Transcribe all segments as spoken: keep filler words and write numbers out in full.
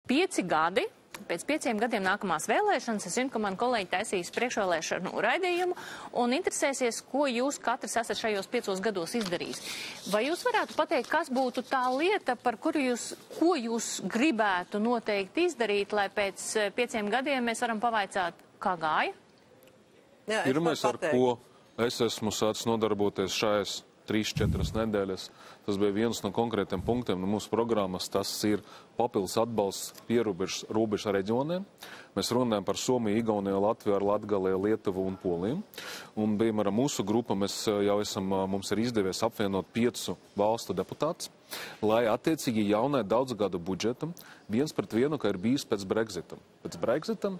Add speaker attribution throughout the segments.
Speaker 1: pieci gadi. Pēc pieciem gadiem nākamās vēlēšanas. Es zinu, ka man kolēģi taisīs priekšvēlēšanu raidījumu un interesēsies, ko jūs katrs esat šajos piecos gados izdarījis. Vai jūs varētu pateikt, kas būtu tā lieta, par kuru jūs, ko jūs gribētu noteikti izdarīt, lai pēc pieciem gadiem mēs varam pavaicāt, kā gāja?
Speaker 2: Jā, Pirmais, ar ko es esmu sācis nodarboties šajās trīs, četras nedēļas. Tas bija viens no konkrētiem punktiem no mūsu programmas. Tas ir papildus atbalsts pierobežas robežas reģioniem. Mēs runājam par Somiju, Igauniju, Latviju, Latgali, Lietuvu un Poliju. Un, piemēram, mūsu grupa, mēs jau esam, mums ir izdevies apvienot piecu valstu deputātus, lai attiecīgi jaunai daudzgadu budžetam viens pret vienu, ka ir bijis pēc Brexitam. Pēc Brexitam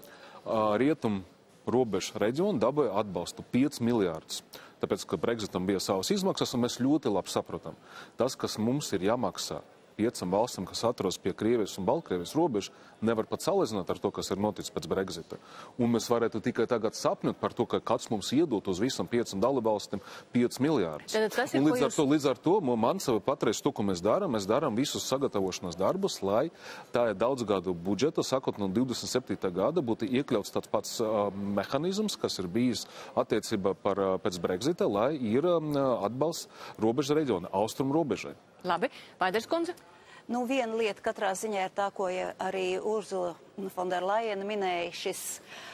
Speaker 2: rietum robežu reģionu dabūja atbalstu piecus miljārdus. Tāpēc, ka Brexitam bija savas izmaksas, un mēs ļoti labi saprotam. Tas, kas mums ir jāmaksā piecam valstam, kas atrodas pie Krievijas un Baltkrievijas robežas, nevar pat salīdzināt ar to, kas ir noticis pēc Brexita. Un mēs varētu tikai tagad sapņot par to, ka kāds mums iedot uz visam piecam dalībvalstīm piecus miljārdus. Un līdz ar to, līdz ar to man sevi patreiz to, ko mēs darām, mēs darām visus sagatavošanās darbus, lai tā daudzgadu budžeta, sakot no divdesmit septītā gada, būtu iekļauts tāds pats uh, mehanizms, kas ir bijis attiecībā par, uh, pēc Brexita, lai ir uh, atbalsts robežas reģiona, austrumu robežai.
Speaker 1: Labi. Vaiders kundze?
Speaker 3: Nu, viena lieta katrā ziņā ir tā, ko arī Urzula Fonderlajena minēja, šis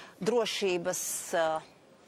Speaker 3: drošības uh,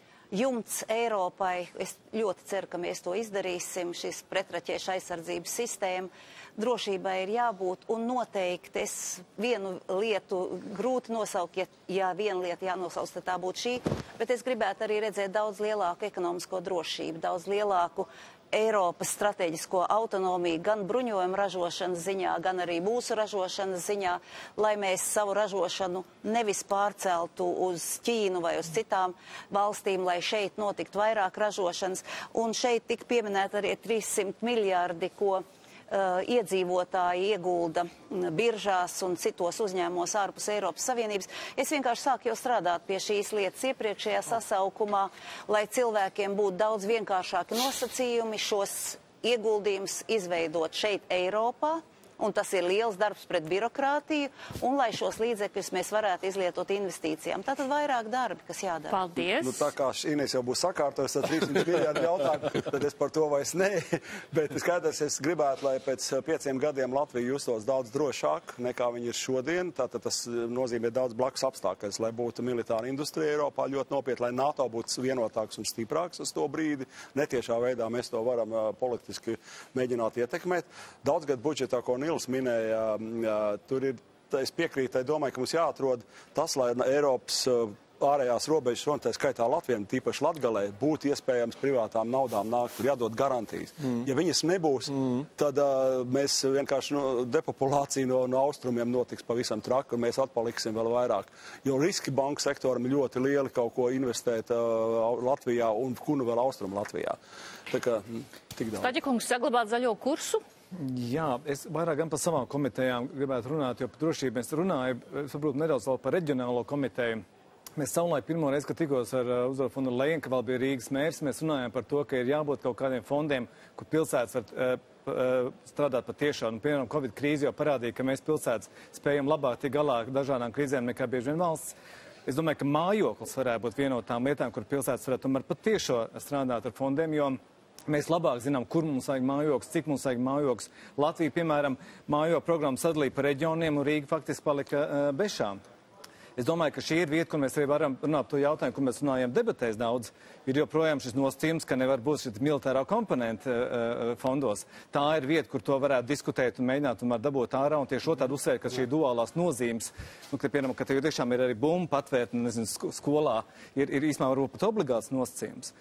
Speaker 3: jumts Eiropai. Es ļoti ceru, ka mēs to izdarīsim, šis pretraķiešu aizsardzības sistēma. Drošībai ir jābūt, un noteikti es vienu lietu grūti nosaukt, ja, ja viena lieta jānosauc, tad tā būtu šī, bet es gribētu arī redzēt daudz lielāku ekonomisko drošību, daudz lielāku Eiropas strateģisko autonomiju gan bruņojuma ražošanas ziņā, gan arī mūsu ražošanas ziņā, lai mēs savu ražošanu nevis pārceltu uz Ķīnu vai uz citām valstīm, lai šeit notiktu vairāk ražošanas. Un šeit tik pieminēt arī trīssimt miljārdi, ko Uh, iedzīvotāji iegulda biržās un citos uzņēmumos ārpus Eiropas Savienības. Es vienkārši sāku jau strādāt pie šīs lietas iepriekšējā sasaukumā, lai cilvēkiem būtu daudz vienkāršāki nosacījumi šos ieguldījumus izveidot šeit Eiropā. Un tas ir liels darbs pret birokrātiju, un lai šos līdzekļus mēs varētu izlietot investīcijām. Tātad vairāk darbi, kas jādara.
Speaker 1: Paldies!
Speaker 4: Nu, tā kā Inês jau būs sakārtojis ar trīsimt miljārdu jautājumu, tad es par to vairs nē. Bet skaidrs, es gribētu, lai pēc pieciem gadiem Latvija justos daudz drošāk, nekā viņi ir šodien. Tātad tas nozīmē daudz blakus apstākļus, lai būtu militāra industrija Eiropā ļoti nopietni, lai NATO būtu vienotāks un stiprāks uz to brīdi. Netiešā veidā mēs to varam uh, politiski mēģināt ietekmēt. Daudzgad budžetā, ko Nils minēja, jā, tur ir, es piekrītu, domāju, ka mums jāatrod tas, lai Eiropas ārējās robežas, un tā skaitā Latvijam, tīpaši Latgalē, būtu iespējams privātām naudām nākt, tur jādod garantijas. Mm. Ja viņas nebūs, mm. tad uh, mēs vienkārši no, depopulācija no, no austrumiem notiks pavisam traki, un mēs atpaliksim vēl vairāk. Jo riski banku sektoram ir ļoti lieli kaut ko investēt uh, Latvijā un kunu vēl austrum Latvijā. Tā kā, tik daudz.
Speaker 1: Staģikungs, saglabāt zaļo kursu?
Speaker 5: Jā, es vairāk gan par savām komitejām gribētu runāt, jo par drošību mēs runājam, es varbūt nedaudz vēl par reģionālo komiteju. Mēs savulaik pirmo reizi, kad tikos ar uh, Urzulu Fonderlajenu, ka vēl bija Rīgas mērs, mēs runājām par to, ka ir jābūt kaut kādiem fondiem, kur pilsētas var uh, uh, strādāt patiešām. Piemēram, Covid krīze jau parādīja, ka mēs pilsētas spējam labāk tik galā ar dažādām krīzēm nekā bieži vien valsts. Es domāju, ka mājoklis varētu būt viena no tām lietām, kur pilsētas varētu tomēr patiešo strādāt ar fondiem, jo mēs labāk zinām, kur mums vajag mājoklis, cik mums vajag mājoklis. Latvija, piemēram, mājo programmu sadalīja pa reģioniem, un Rīga faktiski palika uh, bešām. Es domāju, ka šī ir vieta, kur mēs arī varam runāt par to jautājumu, kur mēs runājam debatēs daudz. Ir joprojām šis nosacījums, ka nevar būt šī militārā komponenta uh, fondos. Tā ir vieta, kur to varētu diskutēt un mēģināt tomēr dabūt ārā, un tieši otrādi uzsvērt, ka šī duālās nozīmes, nu, ka, piemēram, ka tev tiešām ir arī bumba patvērtne, nezinu, skolā, ir, ir īstenībā varbūt pat obligāts nosacījums.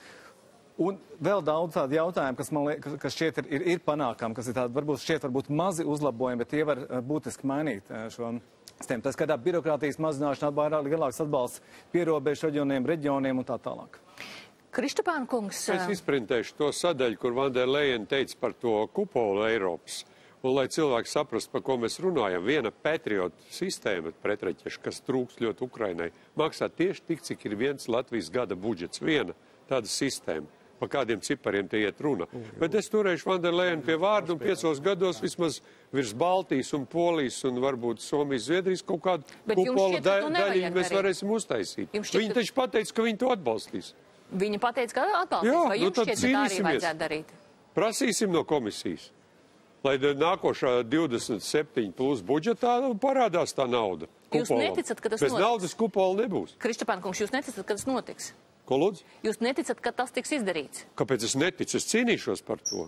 Speaker 5: Un vēl daudz tādu jautājumu, kas man liekas, kas šķiet ir, ir, ir panākami, kas ir tādi, varbūt šķiet varbūt mazi uzlabojumi, bet tie var būtiski mainīt šo sistēmu. Tā skatā birokrātijas mazināšana, vairāk lielāks atbalsts pierobežu reģioniem, reģioniem un tā tālāk.
Speaker 1: Kristapāna kungs.
Speaker 6: Es izprintēšu to sadaļu, kur Fonderlajena teica par to kupolu Eiropas. Un, lai cilvēki saprast, par ko mēs runājam, viena Patriot sistēma pretraķeša, kas trūks ļoti Ukrainai, maksā tieši tik, cik ir viens Latvijas gada budžets. Viena tāda sistēma. pa kādiem cipariem te iet runa. Bet es turēšu Vanderlejenu pie vārdu un piecos gados vismaz virs Baltijas un Polijas un varbūt Somijas, Zviedrijas kaut kādu kupola daļiņu mēs varēsim uztaisīt. Viņi taču pateica, ka viņi to atbalstīs.
Speaker 1: Viņa pateica, ka atbalstīs.
Speaker 6: Jā,
Speaker 1: vai
Speaker 6: nu
Speaker 1: jums
Speaker 6: tad
Speaker 1: šķiet, ka tā arī
Speaker 6: cīnīsimies.
Speaker 1: vajadzētu darīt?
Speaker 6: Prasīsim no komisijas, lai nākošā divdesmit septiņi plus budžetā parādās tā nauda.
Speaker 1: Jūs
Speaker 6: kupolam.
Speaker 1: neticat, ka tas
Speaker 6: Bez
Speaker 1: notiks?
Speaker 6: naudas kupola nebūs.
Speaker 1: Kristapāna kungs, jūs neticat, ka tas notiks?
Speaker 6: Ko lūdzu?
Speaker 1: Jūs neticat, ka tas tiks izdarīts?
Speaker 6: Kāpēc es neticu? Es cīnīšos par to.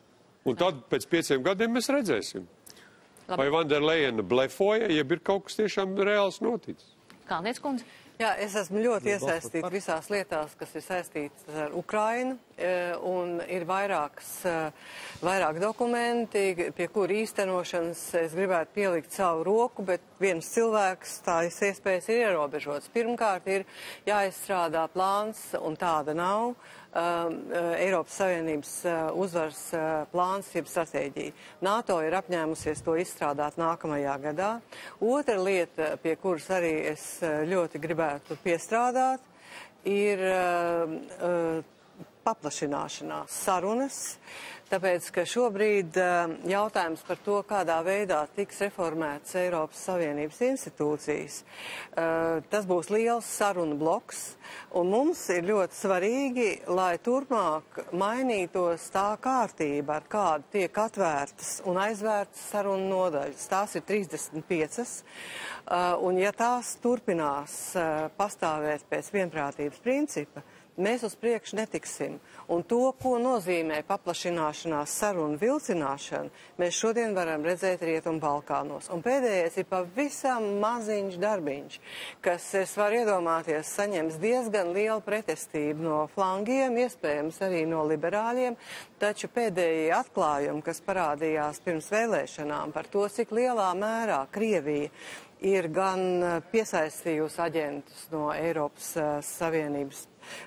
Speaker 6: Un tad pēc pieciem gadiem mēs redzēsim.
Speaker 1: Labi.
Speaker 6: Vai Vanderlejena blefoja, jeb ir kaut kas tiešām reāls noticis.
Speaker 1: Kalniec kundze?
Speaker 7: Jā, es esmu ļoti iesaistīta visās lietās, kas ir saistītas ar Ukrainu, un ir vairākas, vairāk dokumenti, pie kura īstenošanas es gribētu pielikt savu roku, bet viens cilvēks tās iespējas ir ierobežots. Pirmkārt ir jāizstrādā plāns, un tāda nav, um, Eiropas Savienības uzvaras plāns, jeb stratēģija. NATO ir apņēmusies to izstrādāt nākamajā gadā. Otra lieta, pie kuras arī es ļoti gribētu piestrādāt, ir uh, uh, paplašināšanās sarunas, tāpēc, ka šobrīd uh, jautājums par to, kādā veidā tiks reformētas Eiropas Savienības institūcijas, uh, tas būs liels sarunu bloks, un mums ir ļoti svarīgi, lai turpmāk mainītos tā kārtība, ar kādu tiek atvērtas un aizvērtas sarunu nodaļas. Tās ir trīsdesmit piecas, uh, un ja tās turpinās uh, pastāvēt pēc vienprātības principa, mēs uz priekšu netiksim. Un to, ko nozīmē paplašināšanās sarunu vilcināšana, mēs šodien varam redzēt Rietumu Balkānos. Un pēdējais ir pavisam maziņš darbiņš, kas, es varu iedomāties, saņems diezgan lielu pretestību no flangiem, iespējams arī no liberāļiem, taču pēdējie atklājumi, kas parādījās pirms vēlēšanām par to, cik lielā mērā Krievija ir gan piesaistījusi aģentus no Eiropas uh, Savienības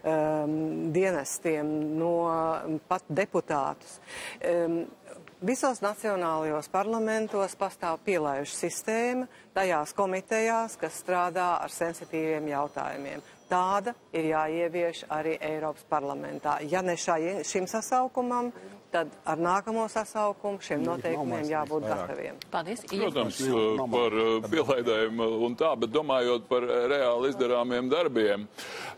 Speaker 7: um, dienestiem, no um, pat deputātus. Um, visos nacionālajos parlamentos pastāv pielaižu sistēma tajās komitejās, kas strādā ar sensitīviem jautājumiem. Tāda ir jāievieš arī Eiropas parlamentā. Ja ne šai, šim sasaukumam, tad ar nākamo sasaukumu šiem noteikumiem jābūt gataviem.
Speaker 1: Paldies.
Speaker 8: Protams, par pielaidēm un tā, bet domājot par reāli izdarāmiem darbiem,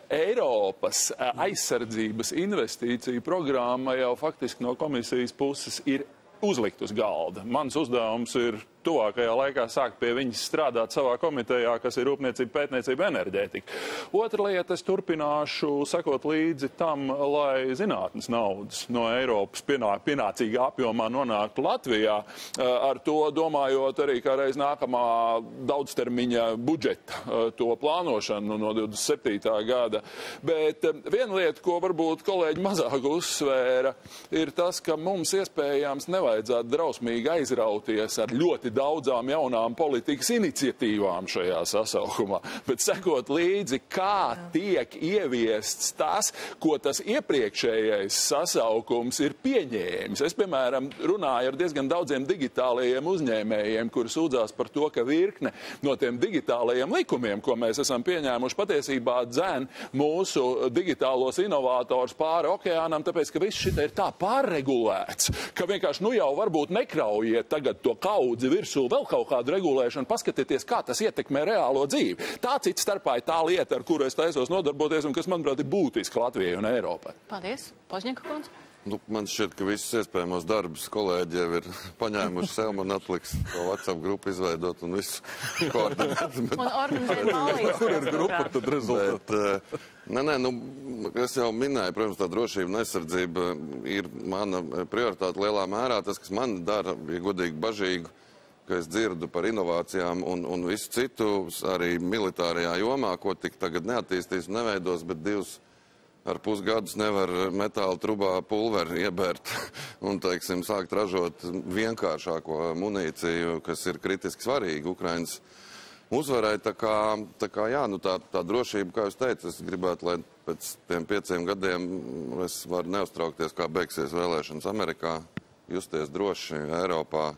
Speaker 8: Eiropas aizsardzības investīciju programma jau faktiski no komisijas puses ir uzlikt uz galda. Mans uzdevums ir tuvākajā laikā sākt pie viņas strādāt savā komitejā, kas ir rūpniecība, pētniecība, enerģētika. Otra lieta, es turpināšu sekot līdzi tam, lai zinātnes naudas no Eiropas pienā, pienācīgā apjomā nonāktu Latvijā, ar to domājot arī kā reiz nākamā daudztermiņa budžeta to plānošanu no divdesmit septītā gada. Bet viena lieta, ko varbūt kolēģi mazāk uzsvēra, ir tas, ka mums iespējams nevajadzētu drausmīgi aizrauties ar ļoti daudzām jaunām politikas iniciatīvām šajā sasaukumā, bet sekot līdzi, kā tiek ieviests tas, ko tas iepriekšējais sasaukums ir pieņēmis. Es, piemēram, runāju ar diezgan daudziem digitālajiem uzņēmējiem, kuri sūdzās par to, ka virkne no tiem digitālajiem likumiem, ko mēs esam pieņēmuši, patiesībā dzen mūsu digitālos inovators pāri okeānam, tāpēc, ka viss šitā ir tā pārregulēts, ka vienkārši nu jau varbūt nekraujiet tagad to kaudzi virsū vēl kaut kādu regulēšanu, paskatieties, kā tas ietekmē reālo dzīvi. Tā cits starpā ir tā lieta, ar kuru es taisos nodarboties un kas, manuprāt, ir būtiski Latvijai un Eiropai.
Speaker 1: Paldies. Požņika kundze.
Speaker 9: Nu, man šķiet, ka visus iespējamos darbus kolēģi jau ir paņēmuši sev, man atliks to WhatsApp grupu izveidot un visu koordinēt.
Speaker 1: Un organizēt mālītes.
Speaker 8: Kur ir grupa, tad rezultāti?
Speaker 9: Nē, nē, nu, es jau minēju, protams, tā drošība un aizsardzība ir mana prioritāte lielā mērā. Tas, kas man dara, ja godīgi bažīgu, ka es dzirdu par inovācijām un, un visu citu, arī militārajā jomā, ko tik tagad neattīstīs un neveidos, bet divus ar pusgadus nevar metāla trubā pulveri iebērt un, teiksim, sākt ražot vienkāršāko munīciju, kas ir kritiski svarīga Ukrainas uzvarai. Tā kā, tā kā jā, nu tā, tā drošība, kā jūs teicat, es gribētu, lai pēc tiem pieciem gadiem es varu neuztraukties, kā beigsies vēlēšanas Amerikā, justies droši Eiropā,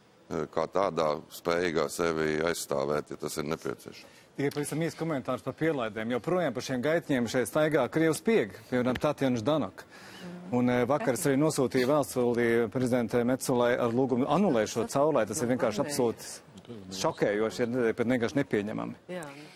Speaker 9: kā tādā spējīgā sevi aizstāvēt, ja tas ir nepieciešams.
Speaker 5: Tikai pavisam īsts komentārs par pielaidēm, jo projām par šiem gaitņiem šeit staigā Krievs piegi, piemēram, Tatjana Ždanoka. Un vakar es arī nosūtīju vēstuli prezidentē Metsolai ar lūgumu anulēt šo caurlaidu. Tas ir vienkārši absolūti šokējoši, ja pat vienkārši nepieņemami.
Speaker 7: Jā.